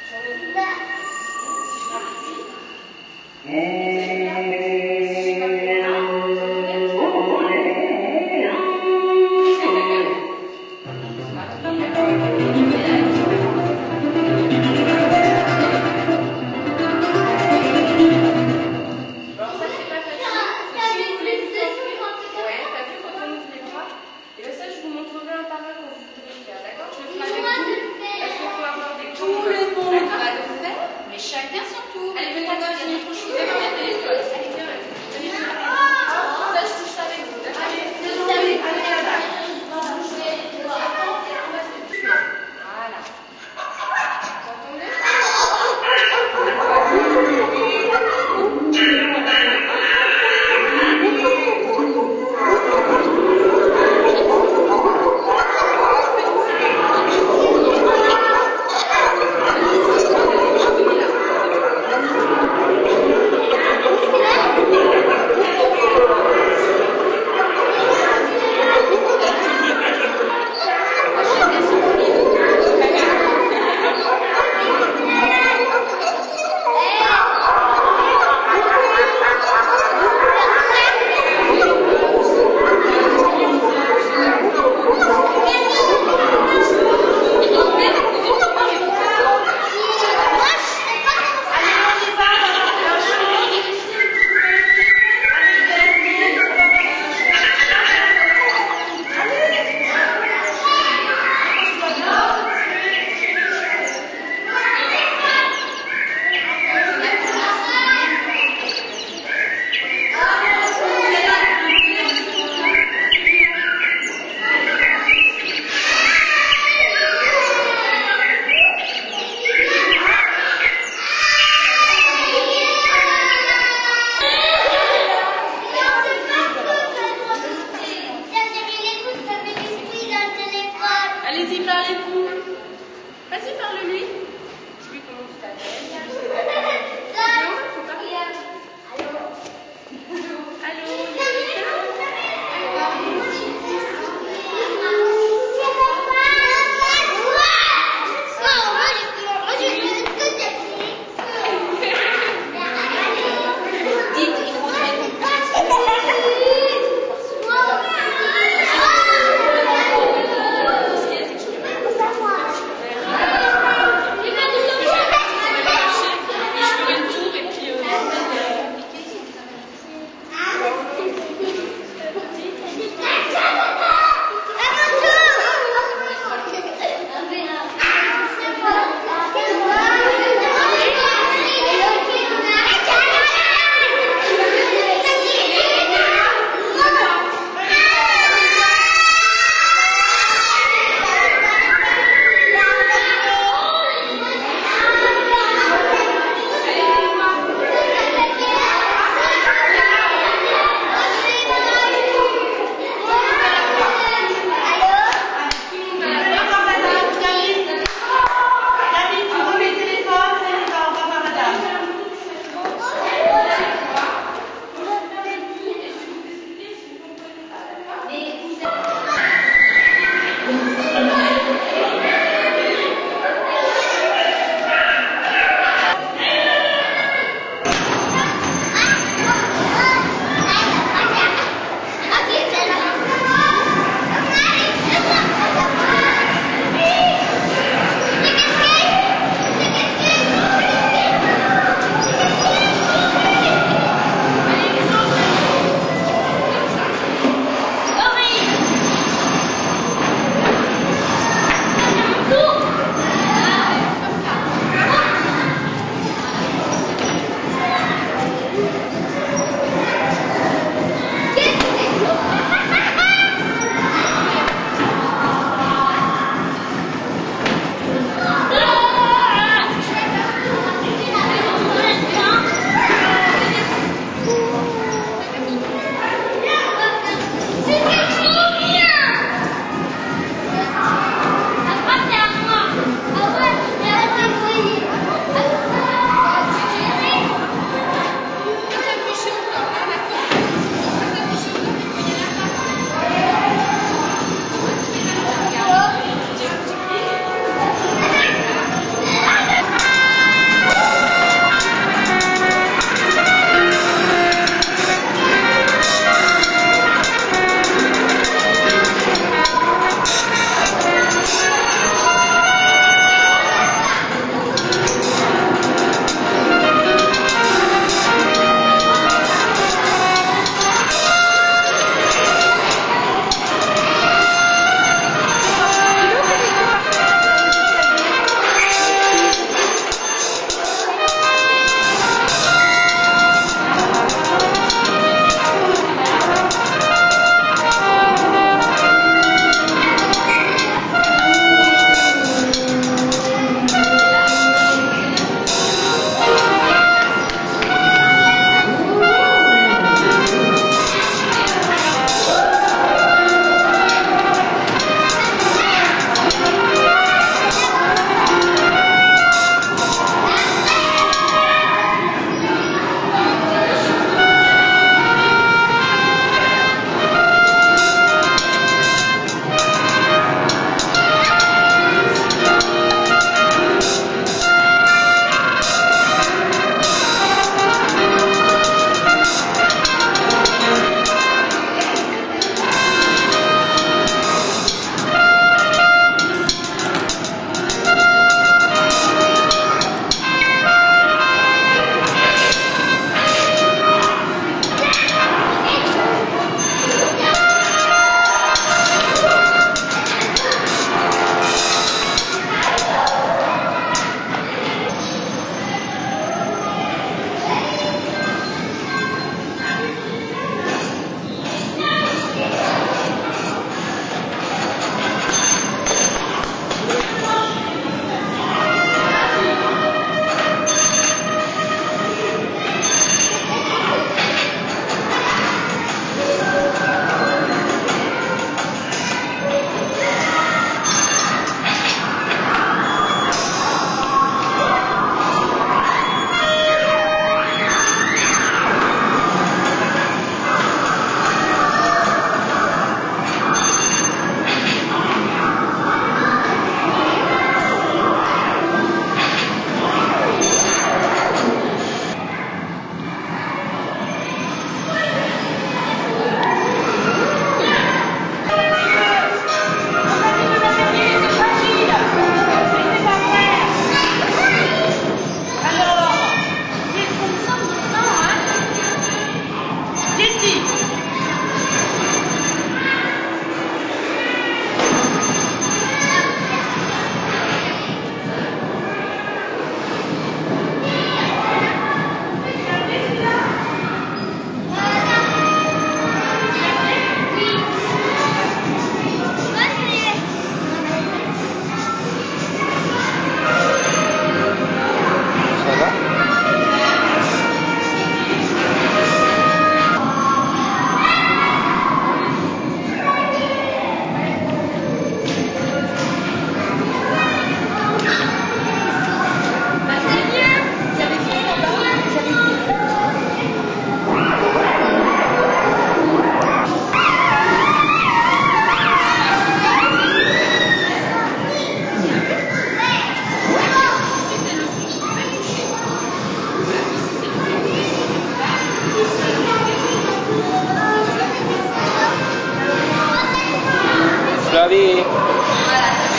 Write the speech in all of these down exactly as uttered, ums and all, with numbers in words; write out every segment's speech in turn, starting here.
Chacun son tour. Allez, venez, je vais trop chaud.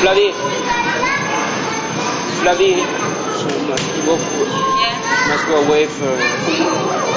Flavie. Flavie. So must go for, Yeah. must go away for.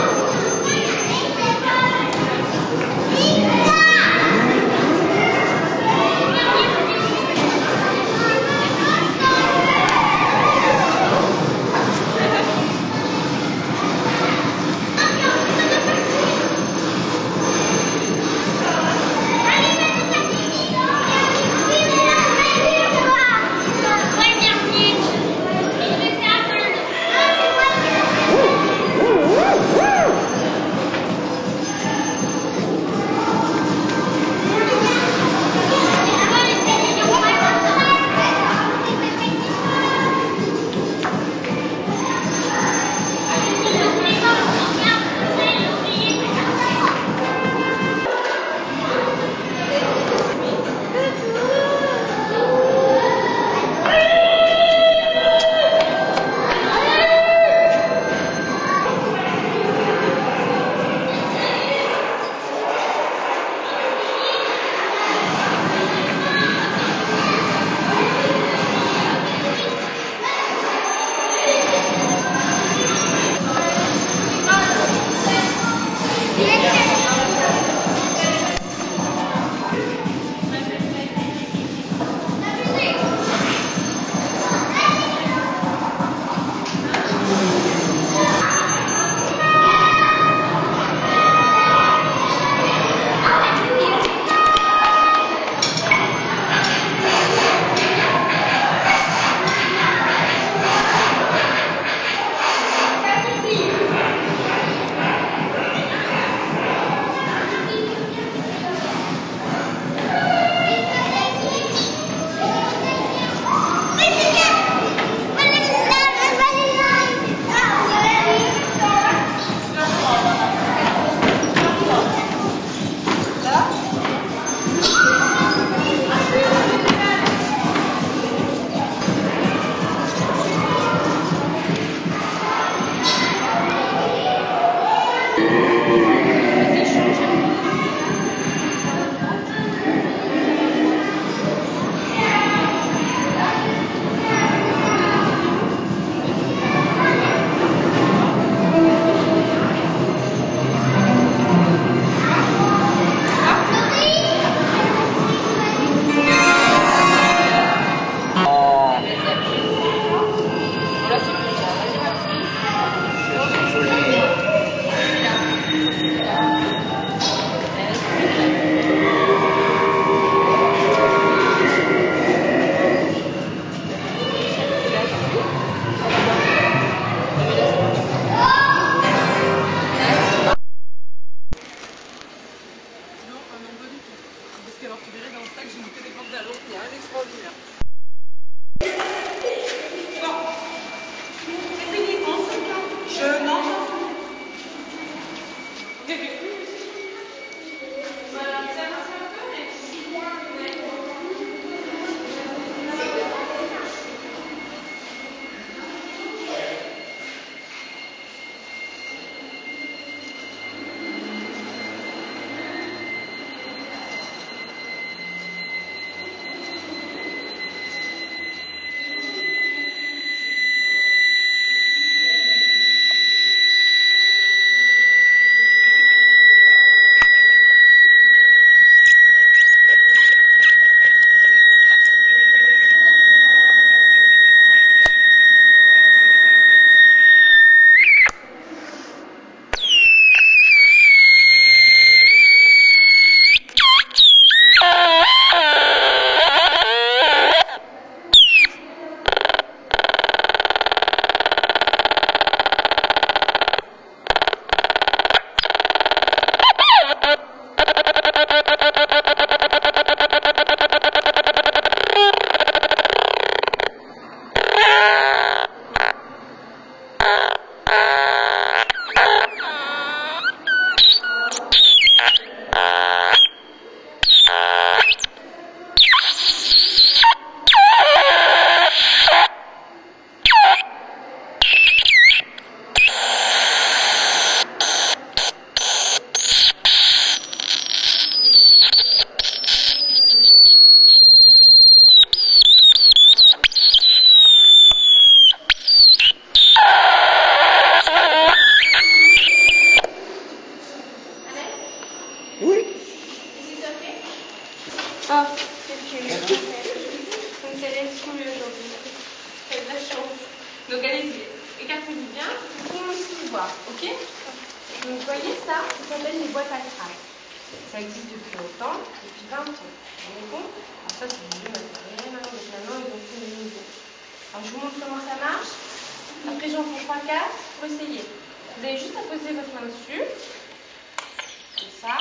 écartez-vous bien, pour que tout le monde puisse voir, ok? Donc vous voyez ça, ça s'appelle les boîtes à crabe. Ça existe depuis longtemps, depuis vingt ans. Vous vous rendez compte? Alors ça c'est du vieux matériel, hein, donc maintenant ils ont fait le nouveau. Alors je vous montre comment ça marche. Après j'en prends trois quatre pour essayer. Vous avez juste à poser votre main dessus. Comme ça.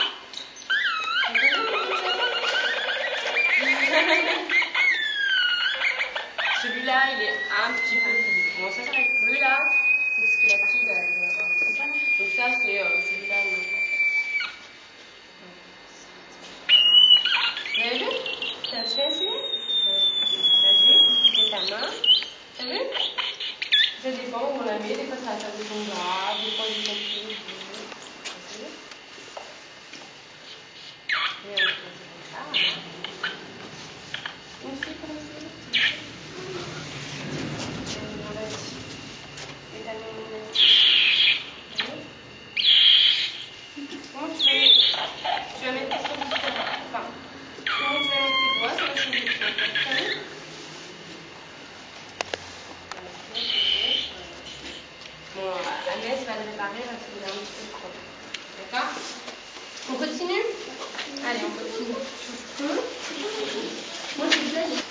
Celui-là, il est un petit peu plus. Bon, ça s'arrête plus là. C'est ce que la fille a. Donc ça, c'est euh, celui-là. Vous avez vu? Ça se fait essayer? T'as vu? C'est ta main. T'as vu? Ça dépend où on la met. Des fois, ça va faire des sons graves. Des fois, des sons plus. Et on fait comme ça. Une fille comme ça. Comment tu vas mettre, tu vas mettre tes choses différentes. Enfin, comment tu vas mettre tes doigts, ça va changer de chose. T'as vu? Bon, Agnès va le réparer parce qu'il est un petit peu trop. D'accord? On continue? Allez, on continue. Moi, je vous aide.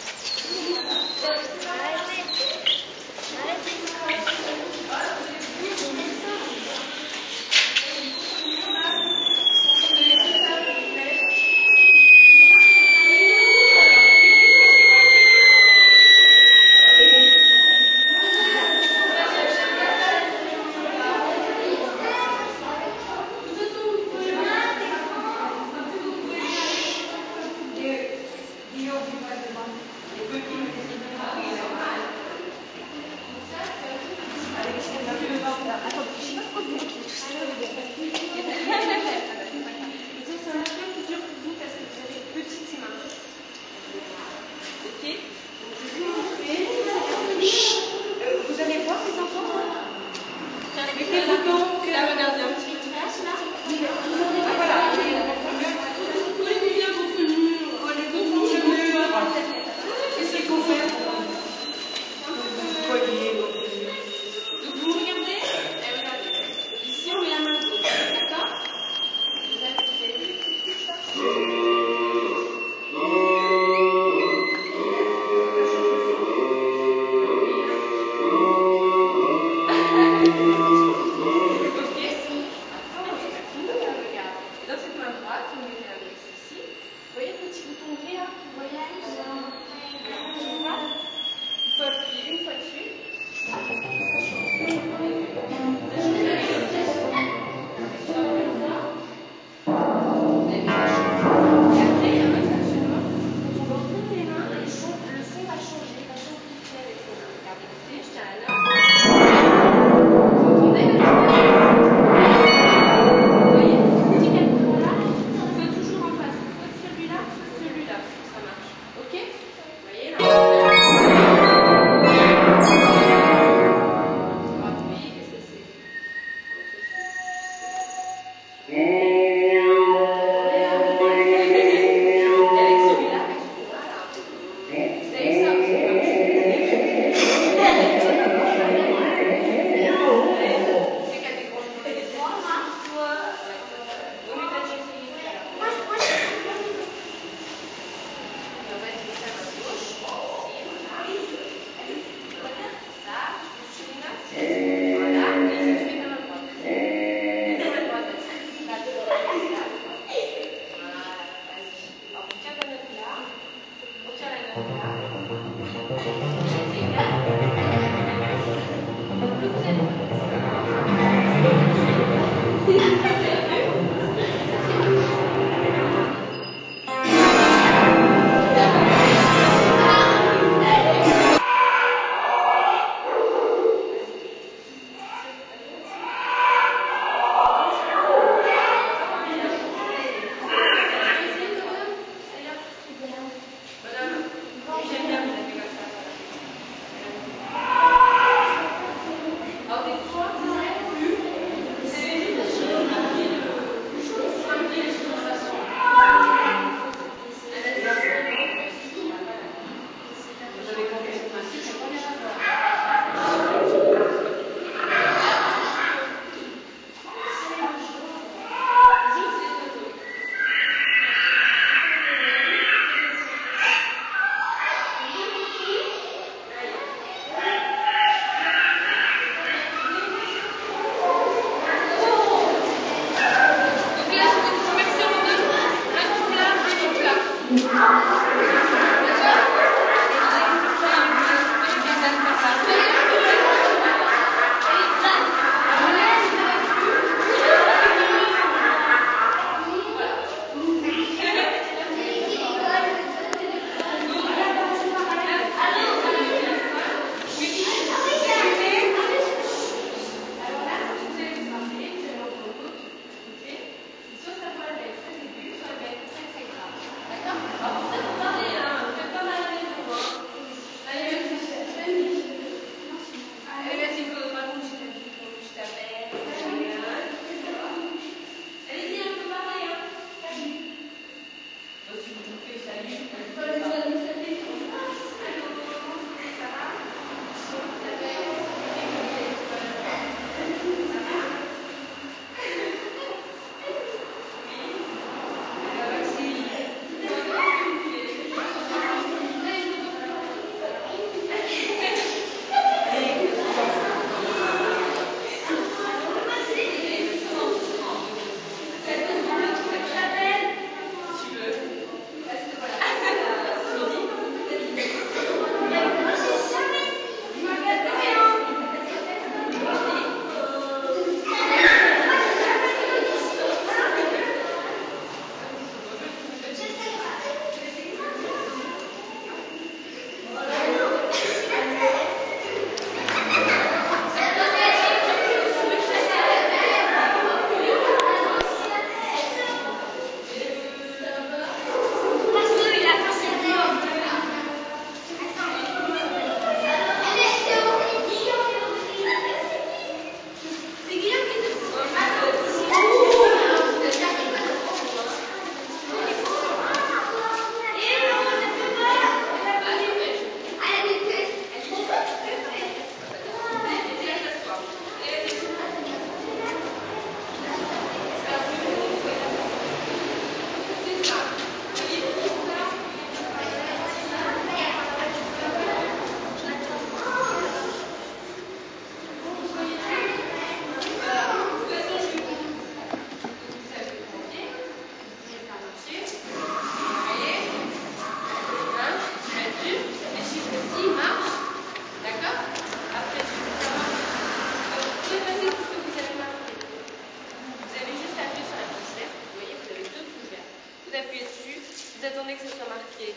marqué.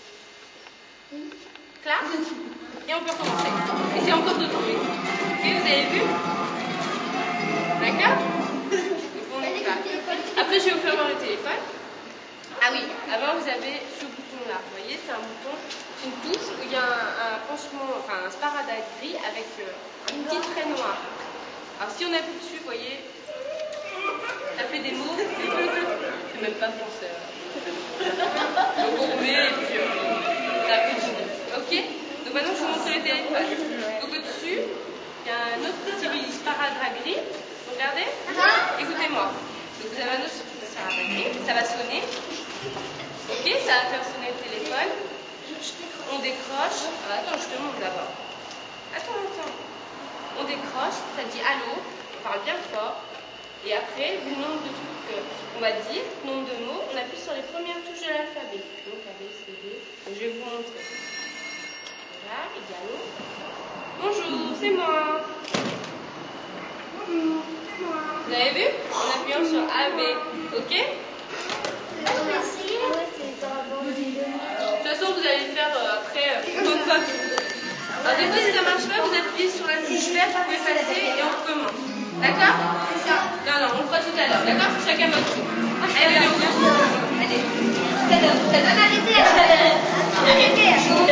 Classe. Et on peut recommencer. Et c'est encore de trouver. Ok, vous avez vu? D'accord? Donc on est classe. Après, je vais vous faire voir le téléphone. Ah oui, avant vous avez ce bouton-là. Vous voyez, c'est un bouton, c'est une touche où il y a un, un pansement, enfin un sparadrap gris avec euh, une petite trait noire. Alors si on appuie dessus, vous voyez, ça fait des mots. C'est même pas français. Donc on met et puis euh, ça fait du bruit. Ok? Donc maintenant je vous montre le téléphone. Donc au-dessus, il y a un autre petit sparadrap gris. Regardez. Écoutez-moi. Donc vous avez un autre sparadrap gris. Ça va sonner. Ok, ça va faire sonner le téléphone. On décroche. Alors, attends, je te montre d'abord. Attends, attends. On décroche, ça dit allô, on parle bien fort. Et après, le nombre de trucs qu'on va dire, nombre de mots, on appuie sur les premières touches de l'alphabet. Donc A, B, C, D. Je vais vous montrer. Voilà, égalo. Bonjour, c'est moi. Bonjour, c'est moi. Vous avez vu? En appuyant sur A, B. Ok? De toute façon, vous allez le faire euh, après euh, comme ça. Alors, des fois, si ça ne marche pas, vous appuyez sur la touche verte pour effacer et on recommence. D'accord? Non, non, on le fera tout à l'heure. D'accord? Chacun votre tour. Allez, allez, allez. Tout à l'heure, tout à l'heure. Arrêtez, arrêtez.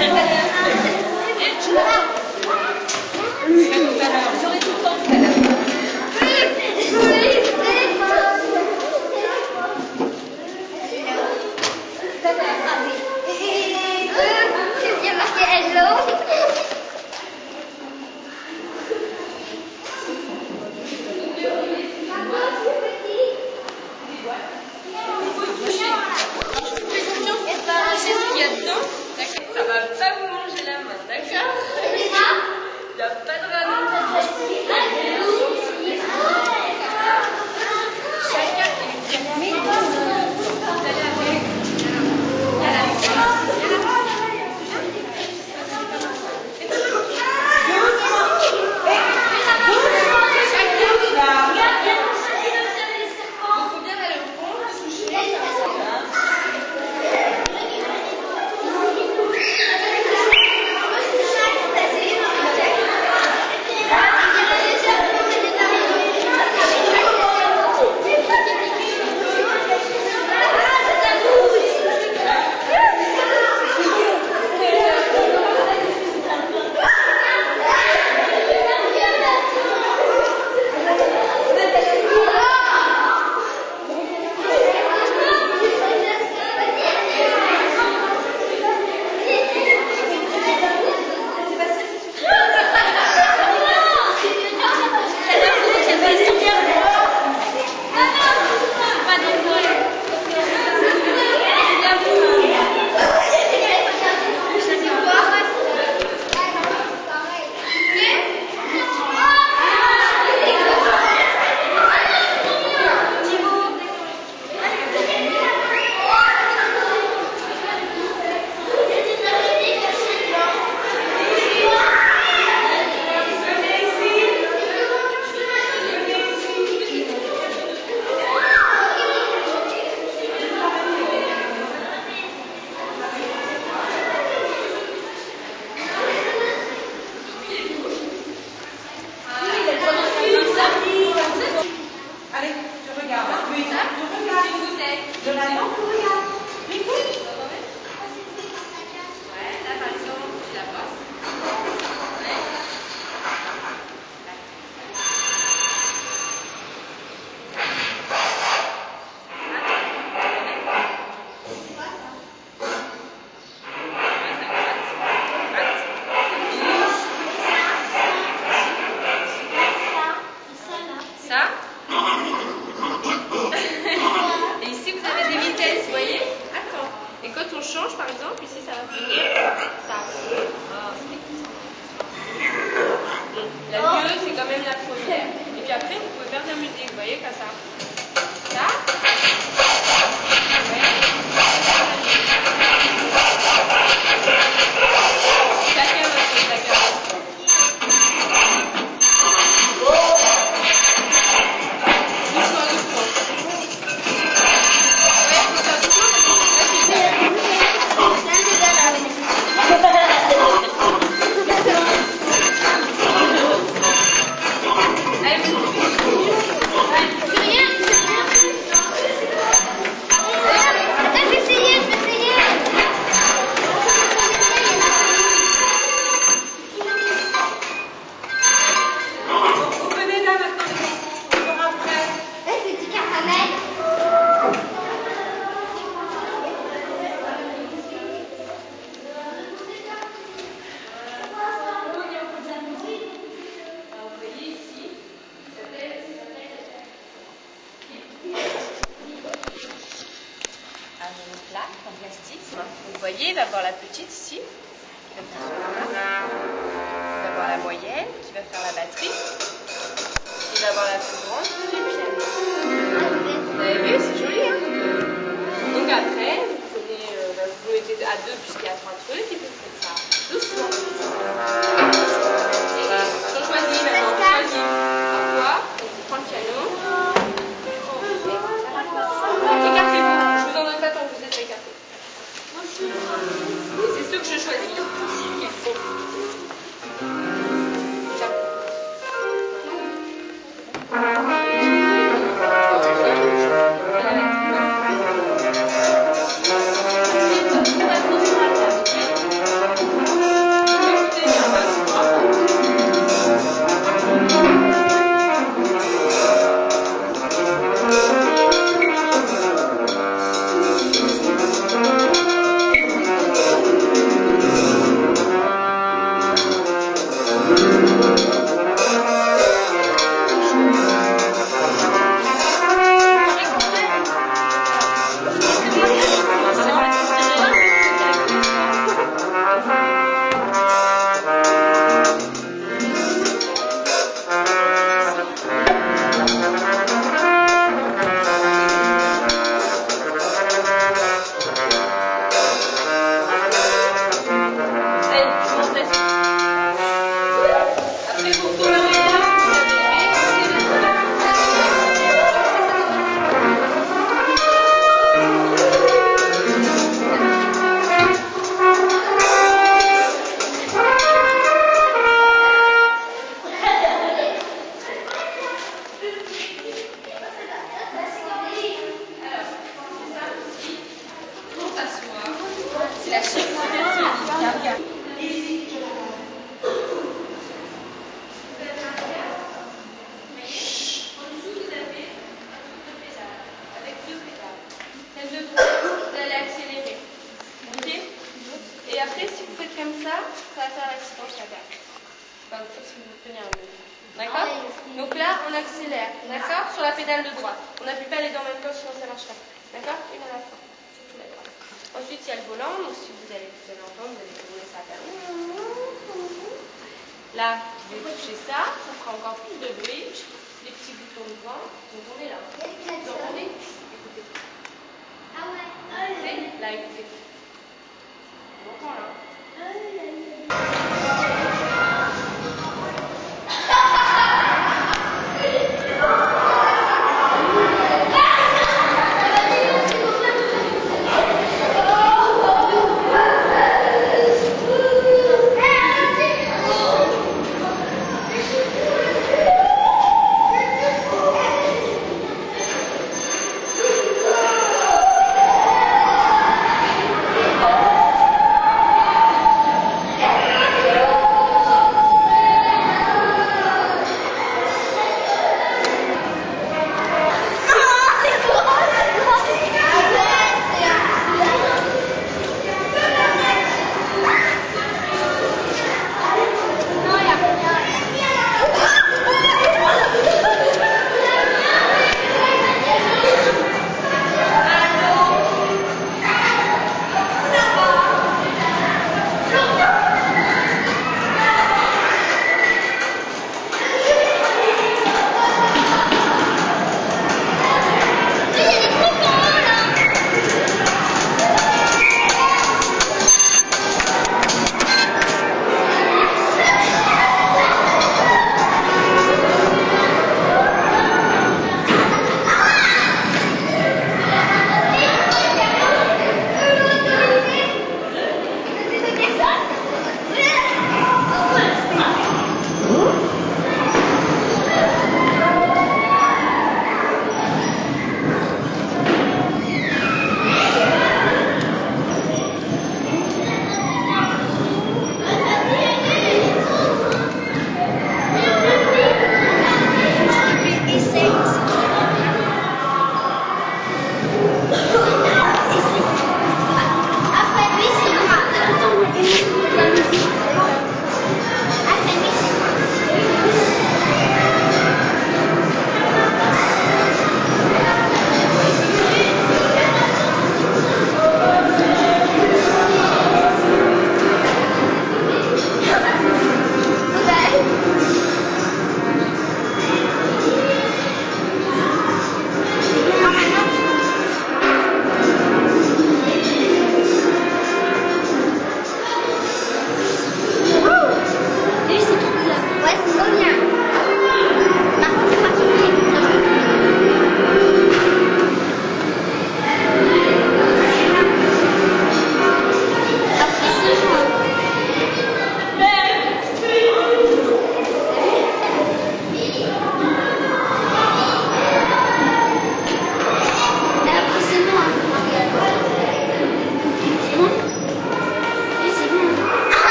J'aurai tout le temps tout à l'heure. Ça va pas vous manger la main, d'accord? Il n'y a pas de rallonge. Chacun est bien. Par exemple, ici ça va finir ça. Ah, la mieux, c'est quand même la première. Et puis après, vous pouvez faire de la musique, vous voyez, comme ça. Ça. Ouais. Chacun votre tour, chacun votre tour. Doucement, doucement. Ouais, c'est ça, doucement, parce que là, c'est bien. il va voir la petite ici, qui va faire son amas. Il va voir la moyenne, qui va faire la batterie. Il va voir la plus grande, qui fait le piano. Vous avez vu, c'est joli, hein? Donc après, vous prenez, euh, bah, vous mettez à deux puisqu'il y a trois trucs, et puis vous faites ça doucement. On choisit maintenant, on choisit. À quoi? Donc on prend le piano. Écartez-vous, je vous en donne pas tant que vous êtes écartés. C'est ceux que je choisis. Qu'ils font. D'accord? Donc là, on accélère, d'accord? Sur la pédale de droite. On n'appuie pas les deux en même temps, sinon ça ne marche pas. D'accord? Une à la fois. Ensuite, il y a le volant. Donc si vous allez, vous allez entendre, vous allez tourner ça à faire. Là, vous allez toucher ça, ça fera encore plus de bruit. Les petits boutons devant. Donc on est là. Vous entendez? Écoutez. Ah ouais. Là, écoutez. On entend là.